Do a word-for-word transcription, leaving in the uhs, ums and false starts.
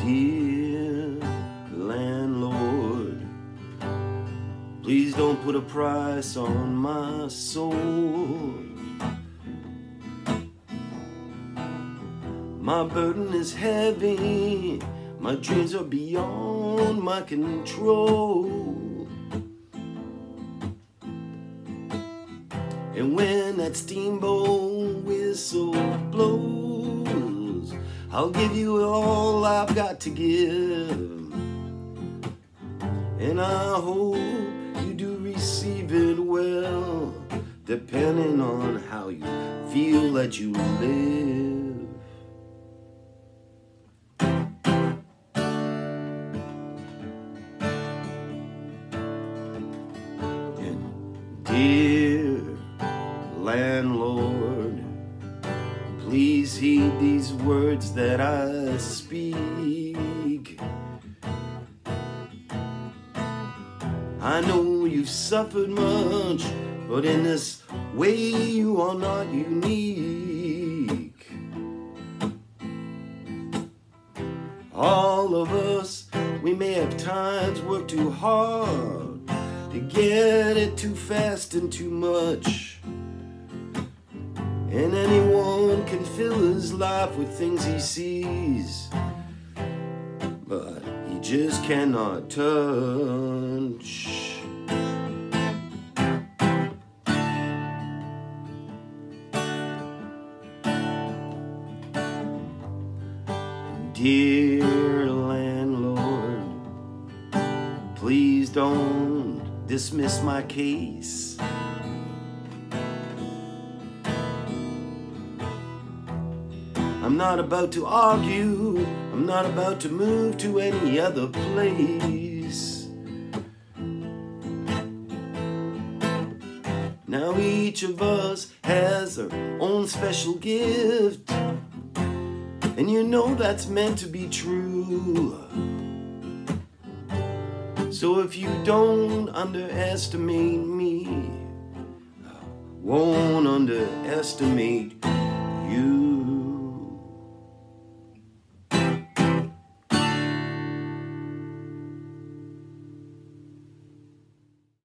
Dear landlord, please don't put a price on my soul. My burden is heavy, my dreams are beyond my control. And when that steamboat whistle blows, I'll give you all I've got to give. And I hope you do receive it well, depending on how you feel that you live. And dear landlord, please heed these words that I speak. I know you've suffered much, but in this way you are not unique. All of us, we may have times worked too hard to get it too fast and too much. And anyone can fill his life with things he sees, but he just cannot touch. Dear landlord, please don't dismiss my case. I'm not about to argue, I'm not about to move to any other place. Now each of us has our own special gift, and you know that's meant to be true. So if you don't underestimate me, I won't underestimate you.